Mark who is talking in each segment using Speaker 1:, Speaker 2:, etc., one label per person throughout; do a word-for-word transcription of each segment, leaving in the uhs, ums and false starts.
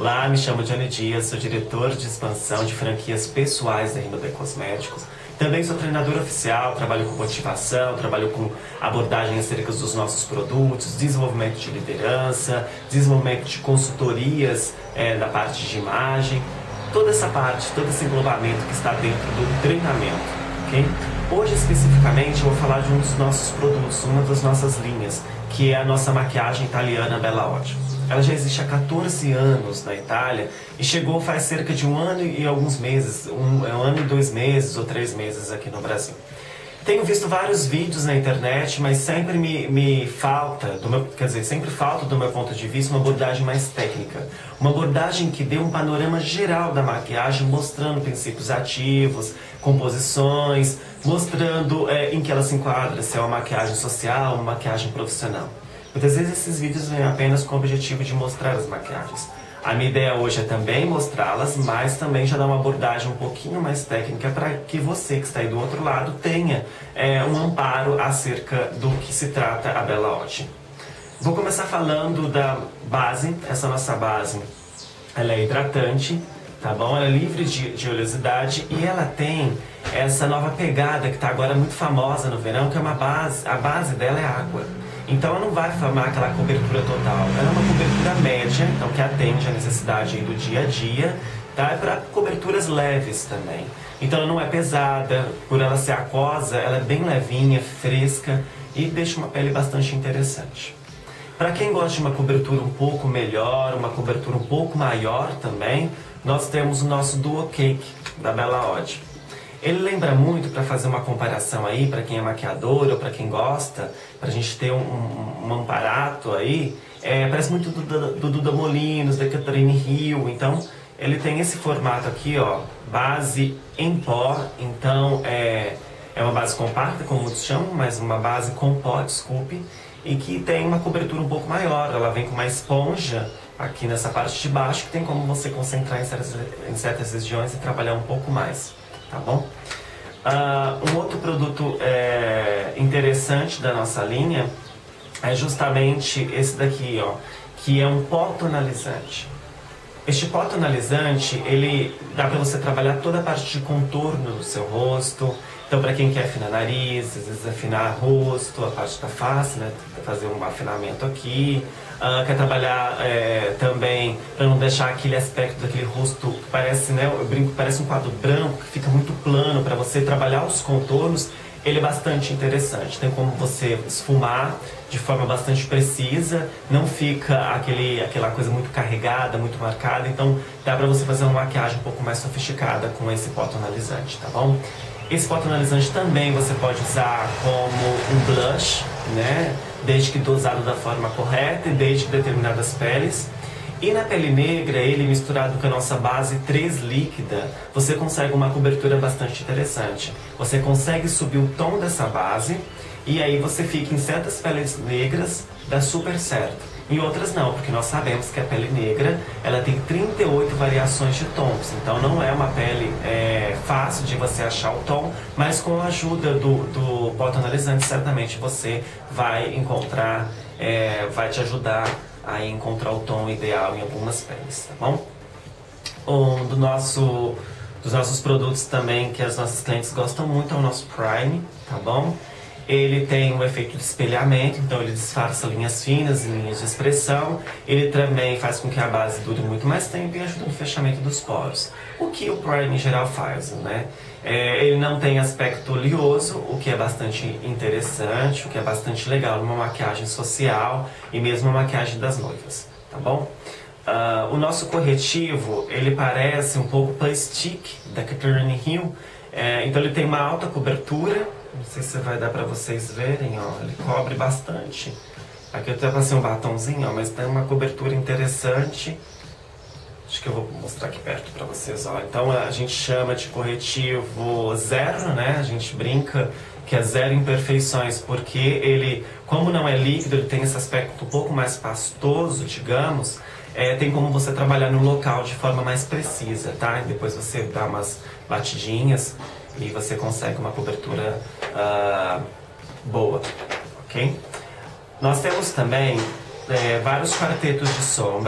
Speaker 1: Olá, me chamo Johnny Dias, sou diretor de expansão de franquias pessoais da Rinodê Cosméticos. Também sou treinador oficial, trabalho com motivação, trabalho com abordagem acerca dos nossos produtos, desenvolvimento de liderança, desenvolvimento de consultorias é, da parte de imagem, toda essa parte, todo esse englobamento que está dentro do treinamento, ok? Hoje, especificamente, eu vou falar de um dos nossos produtos, uma das nossas linhas, que é a nossa maquiagem italiana Bella Oggi. Ela já existe há quatorze anos na Itália e chegou faz cerca de um ano e alguns meses, um, um ano e dois meses ou três meses aqui no Brasil. Tenho visto vários vídeos na internet, mas sempre me, me falta, do meu, quer dizer, sempre falta do meu ponto de vista uma abordagem mais técnica. Uma abordagem que dê um panorama geral da maquiagem, mostrando princípios ativos, composições, mostrando é, em que ela se enquadra, se é uma maquiagem social, uma maquiagem profissional. Muitas vezes esses vídeos vêm apenas com o objetivo de mostrar as maquiagens. A minha ideia hoje é também mostrá-las, mas também já dar uma abordagem um pouquinho mais técnica para que você que está aí do outro lado tenha é, um amparo acerca do que se trata a Bella Oggi. Vou começar falando da base. Essa nossa base, ela é hidratante, tá bom? Ela é livre de, de oleosidade e ela tem essa nova pegada que está agora muito famosa no verão, que é uma base, a base dela é água. Então ela não vai formar aquela cobertura total, ela é uma cobertura média, então que atende a necessidade aí do dia a dia, tá? É para coberturas leves também. Então ela não é pesada, por ela ser aquosa, ela é bem levinha, fresca e deixa uma pele bastante interessante. Para quem gosta de uma cobertura um pouco melhor, uma cobertura um pouco maior também, nós temos o nosso Duo Cake da Bella Oggi. Ele lembra muito, para fazer uma comparação aí, para quem é maquiador ou para quem gosta, para a gente ter um, um, um amparato aí, é, parece muito do, do, do Duda Molinos, da Catherine Hill. Então ele tem esse formato aqui, ó, base em pó, então é, é uma base compacta, como muitos chamam, mas uma base com pó, desculpe, e que tem uma cobertura um pouco maior. Ela vem com uma esponja aqui nessa parte de baixo, que tem como você concentrar em certas, em certas regiões e trabalhar um pouco mais. Tá bom? Uh, um outro produto é, interessante da nossa linha é justamente esse daqui, ó, que é um pó tonalizante. Este pó tonalizante, ele dá para você trabalhar toda a parte de contorno do seu rosto. Então, para quem quer afinar nariz, às vezes afinar rosto, a parte da face, né, fazer um afinamento aqui. Uh, quer trabalhar é, também para não deixar aquele aspecto daquele rosto que parece, né, eu brinco, parece um quadro branco, que fica muito plano, para você trabalhar os contornos. Ele é bastante interessante, tem como você esfumar de forma bastante precisa, não fica aquele, aquela coisa muito carregada, muito marcada, então dá para você fazer uma maquiagem um pouco mais sofisticada com esse pó tonalizante, tá bom? Esse pó tonalizante também você pode usar como um blush, né? Desde que dosado da forma correta e desde que determinadas peles. E na pele negra, ele misturado com a nossa base três líquida, você consegue uma cobertura bastante interessante. Você consegue subir o tom dessa base e aí você fica em certas peles negras, dá super certo. Em outras não, porque nós sabemos que a pele negra ela tem trinta e oito variações de tons, então não é uma pele é, fácil de você achar o tom, mas com a ajuda do, do pó tonalizante certamente você vai encontrar, é, vai te ajudar a encontrar o tom ideal em algumas peles, tá bom? Um do nosso, dos nossos produtos também que as nossas clientes gostam muito é o nosso Prime, tá bom? Ele tem um efeito de espelhamento, então ele disfarça linhas finas e linhas de expressão. Ele também faz com que a base dure muito mais tempo e ajuda no fechamento dos poros. O que o Prime em geral faz, né? É, ele não tem aspecto oleoso, o que é bastante interessante, o que é bastante legal numa maquiagem social e mesmo uma maquiagem das noivas, tá bom? Uh, o nosso corretivo, ele parece um pouco Plastique, da Catherine Hill. É, então ele tem uma alta cobertura. Não sei se vai dar pra vocês verem, ó, ele cobre bastante. Aqui eu até passei um batonzinho, ó, mas tem uma cobertura interessante. Acho que eu vou mostrar aqui perto pra vocês, ó. Então a gente chama de corretivo zero, né? A gente brinca que é zero imperfeições, porque ele, como não é líquido, ele tem esse aspecto um pouco mais pastoso, digamos. É, tem como você trabalhar no local de forma mais precisa, tá? E depois você dá umas batidinhas e você consegue uma cobertura uh, boa, ok? Nós temos também é, vários quartetos de sombra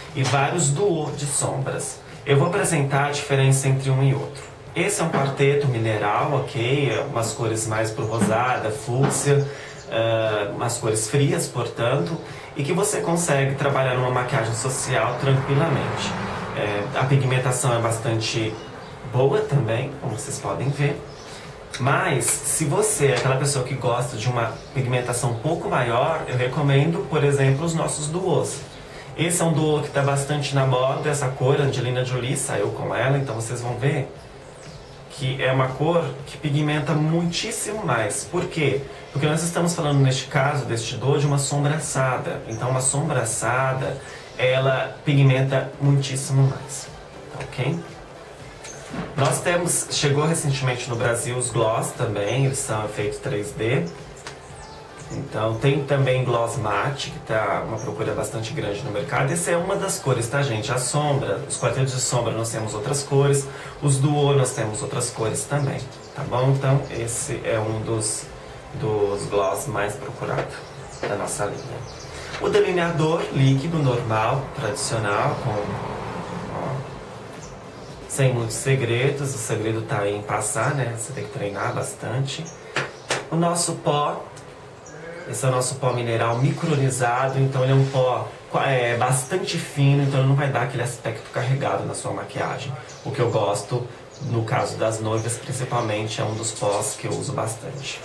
Speaker 1: e vários duo de sombras. Eu vou apresentar a diferença entre um e outro. Esse é um quarteto mineral, ok? Umas cores mais pro rosada, fúcsia, uh, umas cores frias, portanto, e que você consegue trabalhar numa maquiagem social tranquilamente. É, a pigmentação é bastante boa também, como vocês podem ver. Mas, se você é aquela pessoa que gosta de uma pigmentação um pouco maior, eu recomendo, por exemplo, os nossos duos. Esse é um duo que está bastante na moda, essa cor, Angelina Jolie saiu com ela, então vocês vão ver que é uma cor que pigmenta muitíssimo mais. Por quê? Porque nós estamos falando, neste caso, deste duo, de uma sombra assada. Então, uma sombra assada, ela pigmenta muitíssimo mais, tá ok? Nós temos, chegou recentemente no Brasil os gloss também, eles são efeito três D. Então tem também gloss matte, que tá uma procura bastante grande no mercado. Essa é uma das cores, tá, gente? A sombra, os quartetos de sombra nós temos outras cores, os duo nós temos outras cores também, tá bom? Então esse é um dos, dos gloss mais procurados da nossa linha. O delineador líquido normal, tradicional, com, ó, sem muitos segredos. O segredo tá aí em passar, né? Você tem que treinar bastante. O nosso pó. Esse é o nosso pó mineral micronizado, então ele é um pó é, bastante fino, então ele não vai dar aquele aspecto carregado na sua maquiagem. O que eu gosto, no caso das noivas principalmente, é um dos pós que eu uso bastante.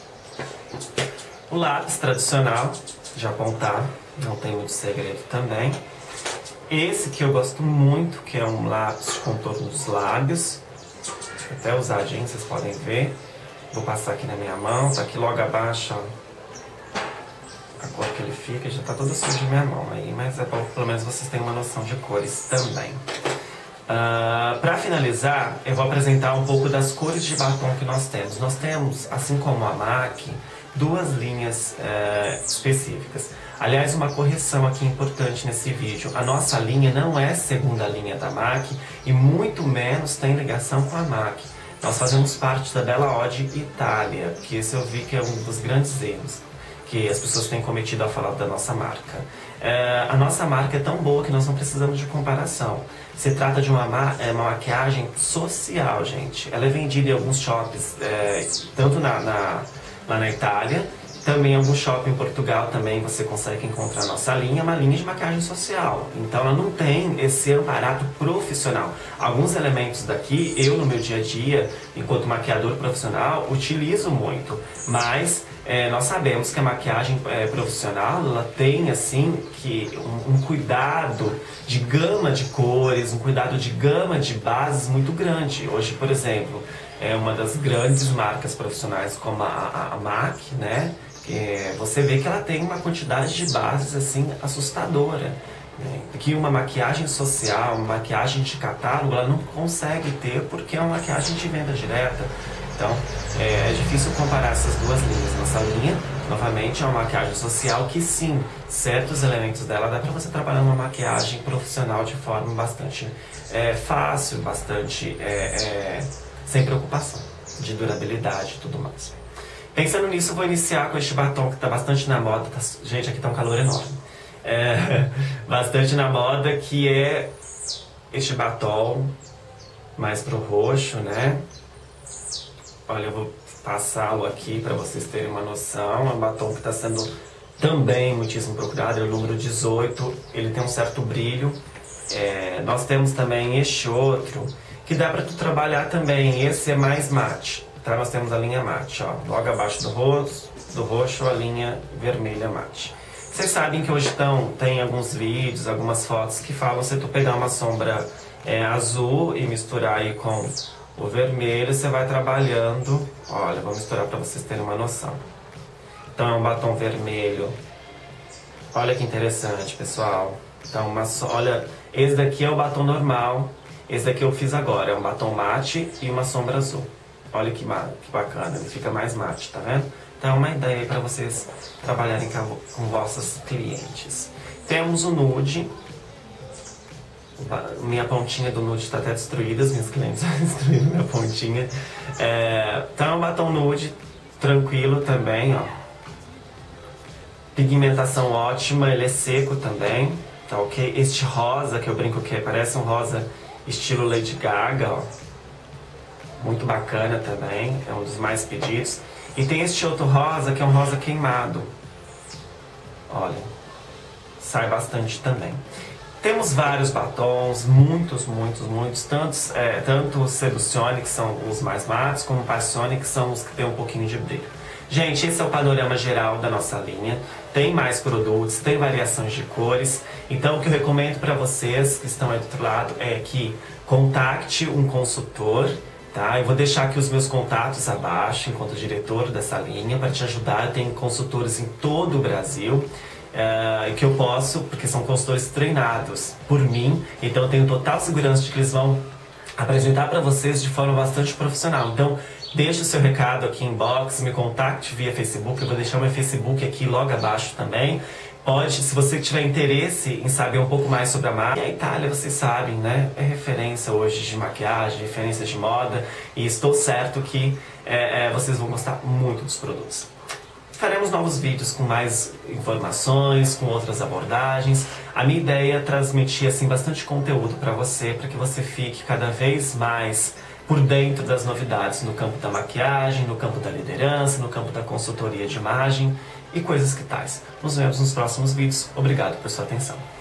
Speaker 1: O lápis tradicional, de apontar, não tem muito segredo também. Esse que eu gosto muito, que é um lápis de contorno dos lábios. Vou até usadinho, vocês podem ver. Vou passar aqui na minha mão, tá aqui logo abaixo, ó. A cor que ele fica, já tá toda suja minha mão aí, mas é bom que pelo menos vocês tenham uma noção de cores também. Uh, para finalizar, eu vou apresentar um pouco das cores de batom que nós temos. Nós temos, assim como a MAC, duas linhas uh, específicas. Aliás, uma correção aqui importante nesse vídeo. A nossa linha não é segunda linha da MAC e muito menos tem ligação com a MAC. Nós fazemos parte da Bella Ode Itália, que esse eu vi que é um dos grandes erros que as pessoas têm cometido ao falar da nossa marca. É, a nossa marca é tão boa que nós não precisamos de comparação. Se trata de uma, ma é, uma maquiagem social, gente. Ela é vendida em alguns shoppings, é, tanto na, na, lá na Itália, também em algum shopping em Portugal também você consegue encontrar a nossa linha, uma linha de maquiagem social. Então ela não tem esse aparato profissional. Alguns elementos daqui, eu no meu dia a dia, enquanto maquiador profissional, utilizo muito, mas É, nós sabemos que a maquiagem é, profissional, ela tem assim que um, um cuidado de gama de cores, um cuidado de gama de bases muito grande. Hoje, por exemplo, é uma das grandes marcas profissionais como a, a, a MAC, né? Que você vê que ela tem uma quantidade de bases assim assustadora, né? Que uma maquiagem social, uma maquiagem de catálogo, ela não consegue ter porque é uma maquiagem de venda direta. Então, é, é difícil comparar essas duas linhas. Nossa linha, novamente, é uma maquiagem social que, sim, certos elementos dela dá para você trabalhar uma maquiagem profissional de forma bastante é, fácil, bastante é, é, sem preocupação de durabilidade e tudo mais. Pensando nisso, eu vou iniciar com este batom que está bastante na moda. Tá, gente, aqui está um calor enorme. É, bastante na moda, que é este batom mais pro roxo, né? Olha, eu vou passá-lo aqui para vocês terem uma noção. É um batom que está sendo também muitíssimo procurado, é o número dezoito. Ele tem um certo brilho. É, nós temos também este outro, que dá para tu trabalhar também. Esse é mais mate, tá? Nós temos a linha mate, ó, logo abaixo do roxo, do roxo a linha vermelha mate. Vocês sabem que hoje tão, tem alguns vídeos, algumas fotos que falam se tu pegar uma sombra é, azul e misturar aí com o vermelho, você vai trabalhando. Olha, vou misturar para vocês terem uma noção. Então é um batom vermelho. Olha que interessante, pessoal. Então, uma so... olha, esse daqui é o batom normal. Esse daqui eu fiz agora, é um batom mate e uma sombra azul. Olha que, ma... que bacana, ele fica mais mate, tá vendo? Então é uma ideia aí para vocês trabalharem com, com vossos clientes. Temos o nude. Minha pontinha do nude está até destruída, as minhas clientes destruíram minha pontinha. É, então é um batom nude, tranquilo também, ó. Pigmentação ótima, ele é seco também. tá ok? Este rosa, que eu brinco que parece um rosa estilo Lady Gaga, ó. Muito bacana também, é um dos mais pedidos. E tem este outro rosa, que é um rosa queimado. Olha, sai bastante também. Temos vários batons, muitos, muitos, muitos, tantos, é, tanto Seduzione, que são os mais matos, como Passione, que são os que tem um pouquinho de brilho. Gente, esse é o panorama geral da nossa linha. Tem mais produtos, tem variações de cores. Então, o que eu recomendo para vocês que estão aí do outro lado é que contacte um consultor, tá? Eu vou deixar aqui os meus contatos abaixo, enquanto diretor dessa linha, para te ajudar. Tem consultores em todo o Brasil. Uh, que eu posso, porque são consultores treinados por mim, então eu tenho total segurança de que eles vão apresentar para vocês de forma bastante profissional. Então, deixe o seu recado aqui em inbox, me contacte via Facebook, eu vou deixar o meu Facebook aqui logo abaixo também. Pode, se você tiver interesse em saber um pouco mais sobre a marca, e a Itália, vocês sabem, né? É referência hoje de maquiagem, referência de moda, e estou certo que é, é, vocês vão gostar muito dos produtos. Faremos novos vídeos com mais informações, com outras abordagens. A minha ideia é transmitir assim, bastante conteúdo para você, para que você fique cada vez mais por dentro das novidades no campo da maquiagem, no campo da liderança, no campo da consultoria de imagem e coisas que tais. Nos vemos nos próximos vídeos. Obrigado por sua atenção.